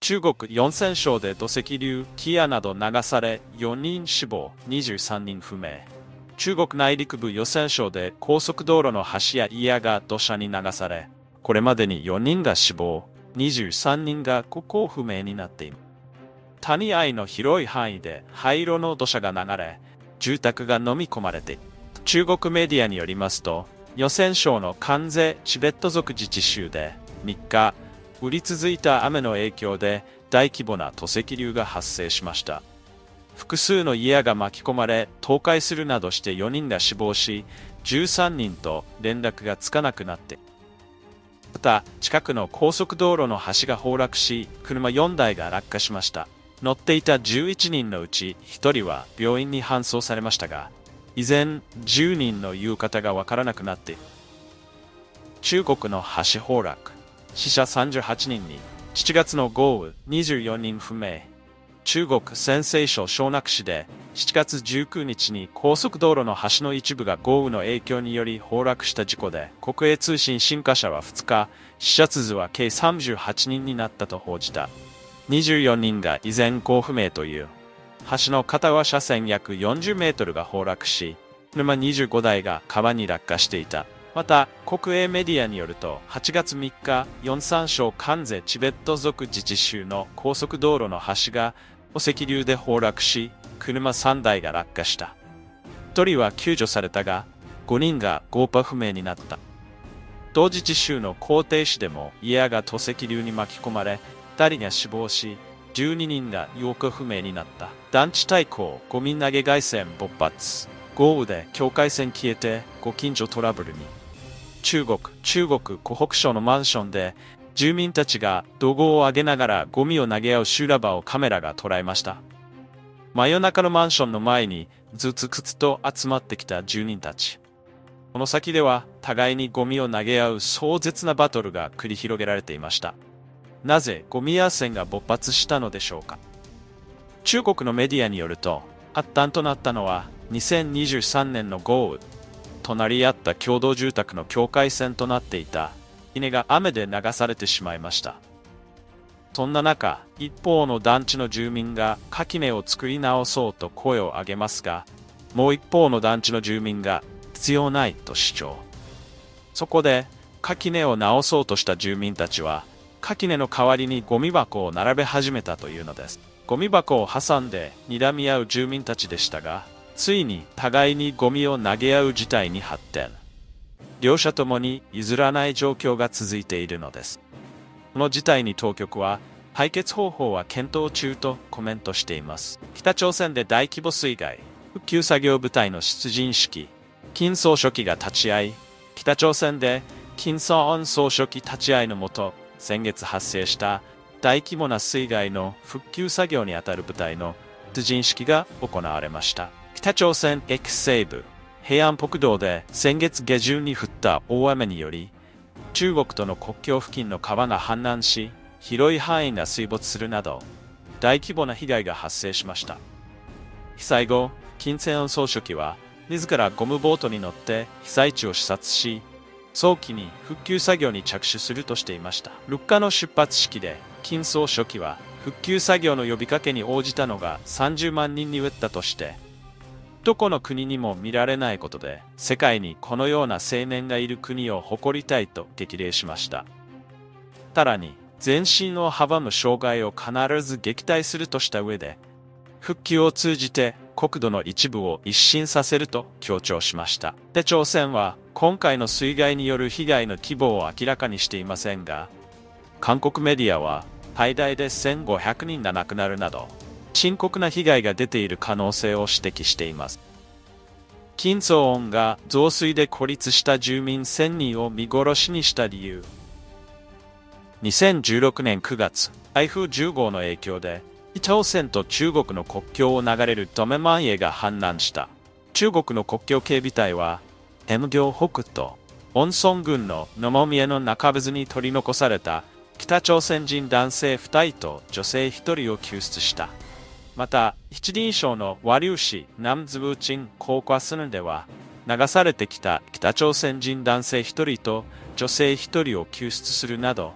中国四川省で土石流、キヤなど流され4人死亡、23人不明。中国内陸部四川省で高速道路の橋や家が土砂に流され、これまでに4人が死亡、23人が行方不明になっている。谷合の広い範囲で灰色の土砂が流れ、住宅が飲み込まれている。中国メディアによりますと、四川省の関西チベット族自治州で3日、降り続いた雨の影響で大規模な土石流が発生しました。複数の家が巻き込まれ、倒壊するなどして4人が死亡し、13人と連絡がつかなくなって。また、近くの高速道路の橋が崩落し、車4台が落下しました。乗っていた11人のうち1人は病院に搬送されましたが、依然10人の行方がわからなくなっている。中国の橋崩落。死者38人に、7月の豪雨24人不明。中国陝西省省南市で7月19日に高速道路の橋の一部が豪雨の影響により崩落した事故で、国営通信新華社は2日、死者数は計38人になったと報じた。24人が依然行方不明という。橋の片側車線約40メートルが崩落し、車25台が川に落下していた。また、国営メディアによると、8月3日、四川省関西チベット族自治州の高速道路の橋が土石流で崩落し、車3台が落下した。1人は救助されたが、5人が行方不明になった。同自治州の広定市でも家が土石流に巻き込まれ、2人が死亡し、12人が行方不明になった。団地対抗、ゴミ投げ合戦勃発。豪雨で境界線消えてご近所トラブルに。中国湖北省のマンションで住民たちが怒号を上げながらゴミを投げ合う修羅場をカメラが捉えました。真夜中のマンションの前にずつくつと集まってきた住人たち。この先では互いにゴミを投げ合う壮絶なバトルが繰り広げられていました。なぜゴミ屋戦が勃発したのでしょうか。中国のメディアによると、発端となったのは2023年の豪雨。隣り合った共同住宅の境界線となっていた稲が雨で流されてしまいました。そんな中、一方の団地の住民が垣根を作り直そうと声を上げますが、もう一方の団地の住民が必要ないと主張。そこで垣根を直そうとした住民たちは、垣根の代わりにゴミ箱を並べ始めたというのです。ゴミ箱を挟んで睨み合う住民たちでしたが、ついに互いにゴミを投げ合う事態に発展。両者ともに譲らない状況が続いているのです。この事態に当局は、解決方法は検討中とコメントしています。北朝鮮で大規模水害、復旧作業部隊の出陣式、金総書記が立ち会い、北朝鮮で金正恩総書記立ち会いのもと、先月発生した大規模な水害の復旧作業にあたる部隊の出陣式が行われました。北朝鮮北西部、平安北道で先月下旬に降った大雨により、中国との国境付近の川が氾濫し、広い範囲が水没するなど、大規模な被害が発生しました。被災後、金正恩総書記は、自らゴムボートに乗って被災地を視察し、早期に復旧作業に着手するとしていました。6日の出発式で、金総書記は、復旧作業の呼びかけに応じたのが30万人に増えたとして、どこの国にも見られないことで、世界にこのような青年がいる国を誇りたいと激励しました。さらに、前進を阻む障害を必ず撃退するとした上で、復旧を通じて国土の一部を一新させると強調しました。北朝鮮は今回の水害による被害の規模を明らかにしていませんが、韓国メディアは最大で1500人が亡くなるなど、深刻な被害が出ている可能性を指摘しています。金正恩が増水で孤立した住民1000人を見殺しにした理由。2016年9月、台風10号の影響で、北朝鮮と中国の国境を流れるトメマンエが氾濫した。中国の国境警備隊は、M行北と温村郡の野茂宮の中別に取り残された北朝鮮人男性2人と女性1人を救出した。また、吉林省の和流市南ズブチン高架村では、流されてきた北朝鮮人男性1人と女性1人を救出するなど、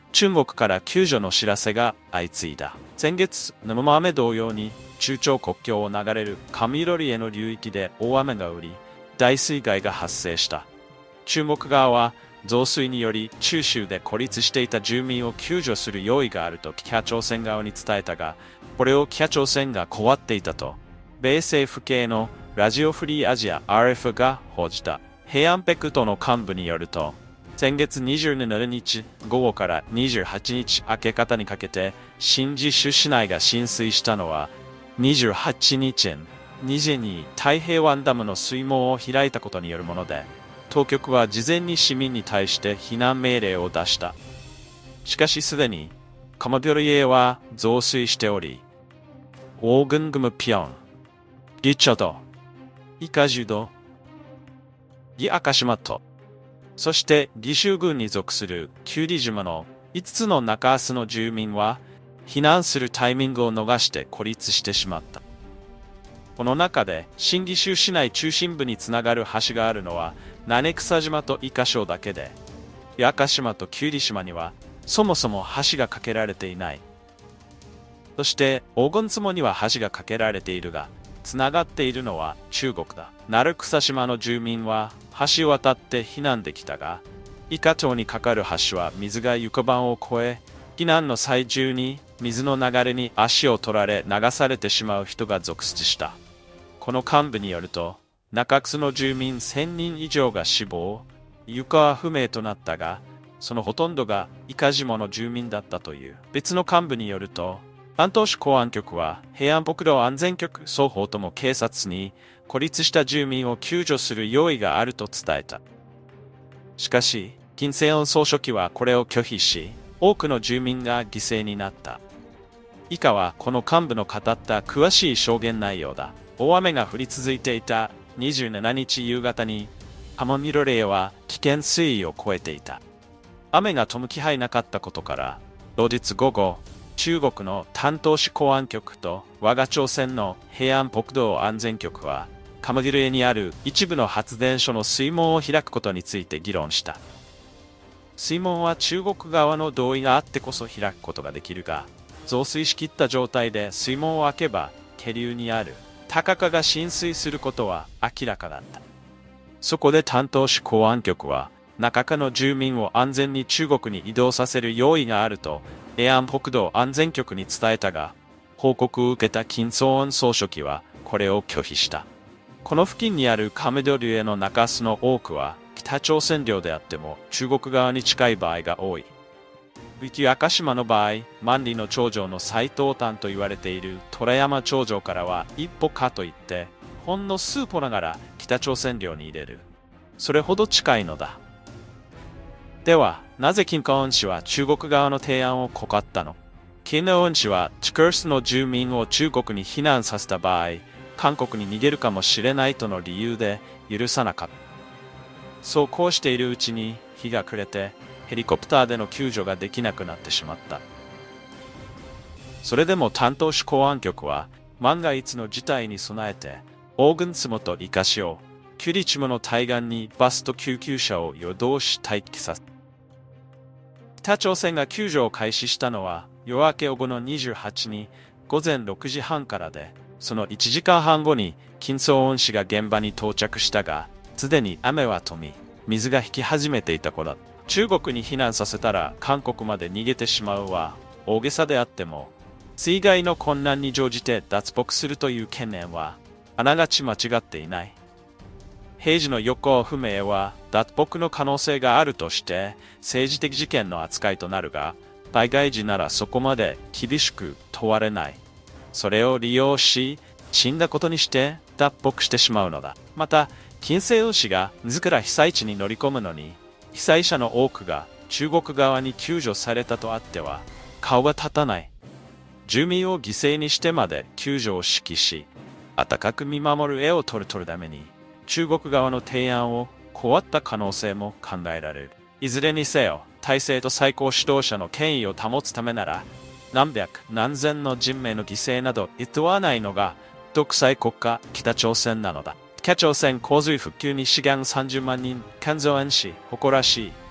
中国から救助の知らせが相次いだ。先月、生雨同様に中朝国境を流れるカムイロリエの流域で大雨が降り、大水害が発生した。中国側は増水により中州で孤立していた住民を救助する用意があると北朝鮮側に伝えたが、これを北朝鮮が拒っていたと、米政府系のラジオフリーアジア RF が報じた。平安北道の幹部によると、先月27日午後から28日明け方にかけて、新義州市内が浸水したのは、28日2時に太平湾ダムの水門を開いたことによるもので、当局は事前に市民に対して避難命令を出した。しかしすでに、カムイロリエは増水しており、オーグングムピョン、リチョド、イカジュド、ギアカシマト、そして義州郡に属するキュウリ島の5つの中州の住民は避難するタイミングを逃して孤立してしまった。この中で新義州市内中心部につながる橋があるのは七草島とイカ礁だけで、屋鹿島とキュウリ島にはそもそも橋が架けられていない。そして黄金坪には橋が架けられているが、つながっているのは中国だ。鳴草島の住民は橋を渡って避難できたが、イカ島に架かる橋は水が床板を越え、避難の最中に水の流れに足を取られ流されてしまう人が続出した。この幹部によると、中州の住民1000人以上が死亡、行方不明となったが、そのほとんどがイカ島の住民だったという。別の幹部によると、丹東市公安局は平安北道安全局双方とも警察に孤立した住民を救助する用意があると伝えた。しかし、金正恩総書記はこれを拒否し、多くの住民が犠牲になった。以下はこの幹部の語った詳しい証言内容だ。大雨が降り続いていた27日夕方に、カムイロリエは危険水位を超えていた。雨が止む気配なかったことから、同日午後、中国の丹東市公安局と我が朝鮮の平安北道安全局は、カムイロリエにある一部の発電所の水門を開くことについて議論した。水門は中国側の同意があってこそ開くことができるが、増水しきった状態で水門を開けば、下流にある高架が浸水することは明らかだった。そこで丹東市公安局は、中華の住民を安全に中国に移動させる用意があると、平安北道安全局に伝えたが、報告を受けた金正恩総書記はこれを拒否した。この付近にあるカムイロリエの中州の多くは、北朝鮮領であっても中国側に近い場合が多い。屋鹿島の場合、万里の長城の最東端と言われている虎山長城からは一歩かといって、ほんの数歩ながら北朝鮮領に入れる。それほど近いのだ。では、なぜ金正恩氏は中国側の提案を拒ったの？金正恩氏は、チクルスの住民を中国に避難させた場合、韓国に逃げるかもしれないとの理由で許さなかった。そうこうしているうちに日が暮れて、ヘリコプターでの救助ができなくなってしまった。それでも丹東市公安局は、万が一の事態に備えて、黄金坪とイカ礁、キュウリ島の対岸にバスと救急車を夜通し待機させ、北朝鮮が救助を開始したのは夜明け後の28日午前6時半からで、その1時間半後に金正恩氏が現場に到着したが、すでに雨は止み、水が引き始めていた頃だ。中国に避難させたら韓国まで逃げてしまうは大げさであっても、水害の困難に乗じて脱北するという懸念はあながち間違っていない。平時の行方不明は脱北の可能性があるとして政治的事件の扱いとなるが、災害時ならそこまで厳しく問われない。それを利用し、死んだことにして脱北してしまうのだ。また、金正恩氏が自ら被災地に乗り込むのに、被災者の多くが中国側に救助されたとあっては顔が立たない。住民を犠牲にしてまで救助を指揮し、温かく見守る絵を撮るために、中国側の提案を拒った可能性も考えられる。いずれにせよ、体制と最高指導者の権威を保つためなら、何百何千の人命の犠牲など厭わないのが独裁国家北朝鮮なのだ。北朝鮮洪水復旧に志願30万人、金正恩氏誇らしい。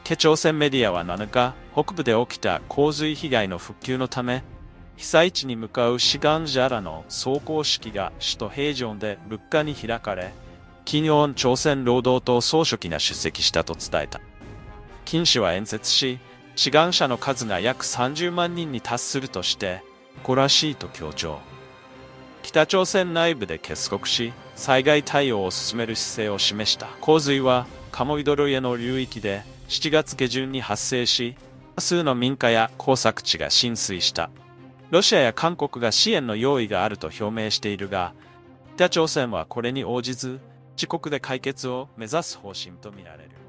北朝鮮メディアは7日、北部で起きた洪水被害の復旧のため、被災地に向かう志願者らの壮行式が首都平壌で3日に開かれ、金正恩朝鮮労働党総書記が出席したと伝えた。金氏は演説し、志願者の数が約30万人に達するとして、誇らしいと強調。北朝鮮内部で結束し、災害対応を進める姿勢を示した。洪水は、カモイドルへの流域で7月下旬に発生し、多数の民家や耕作地が浸水した。ロシアや韓国が支援の用意があると表明しているが、北朝鮮はこれに応じず、自国で解決を目指す方針とみられる。